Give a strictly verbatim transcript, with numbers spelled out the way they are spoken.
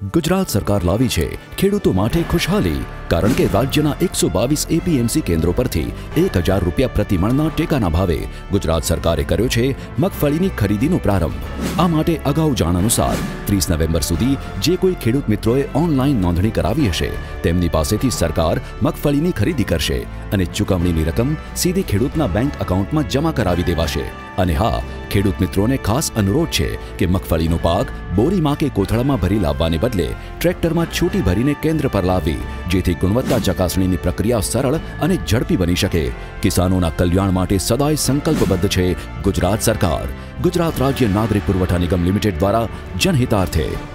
ગુજરાત સરકાર લાવી છે ખેડૂતો માટે ખુશહાલી, કારણ કે રાજ્યના એકસો બાવીસ એપીએમસી કેન્દ્રો પરથી એક હજાર રૂપિયા પ્રતિમણના ટેકાના ભાવે ગુજરાત સરકારે કર્યો છે મગફળીની ખરીદીનો પ્રારંભ। આ માટે અગાઉ જાણ અનુસાર ત્રીસ નવેમ્બર સુધી જે કોઈ ખેડૂત મિત્રોએ ઓનલાઈન નોંધણી કરાવી હશે તેમની પાસેથી સરકાર મગફળીની ખરીદી કરશે અને ચૂકવણીની રકમ સીધી ખેડૂતના બેંક એકાઉન્ટમાં જમા કરાવી દેવાશે। અને હા, ખેડૂત મિત્રોને ખાસ અનુરોધ છે કે મગફળીનો પાક બોરીમાં કે કોથળામાં ભરી લાવવાને બદલે ટ્રેક્ટરમાં છૂટી ભરીને કેન્દ્ર પર લાવવી, જેથી ગુણવત્તા ચકાસણીની પ્રક્રિયા સરળ અને ઝડપી બની શકે। કિસાનોના કલ્યાણ માટે સદાય સંકલ્પબદ્ધ છે ગુજરાત સરકાર। ગુજરાત રાજ્ય નાગરિક પુરવઠા નિગમ લિમિટેડ દ્વારા જનહિતાર્થે।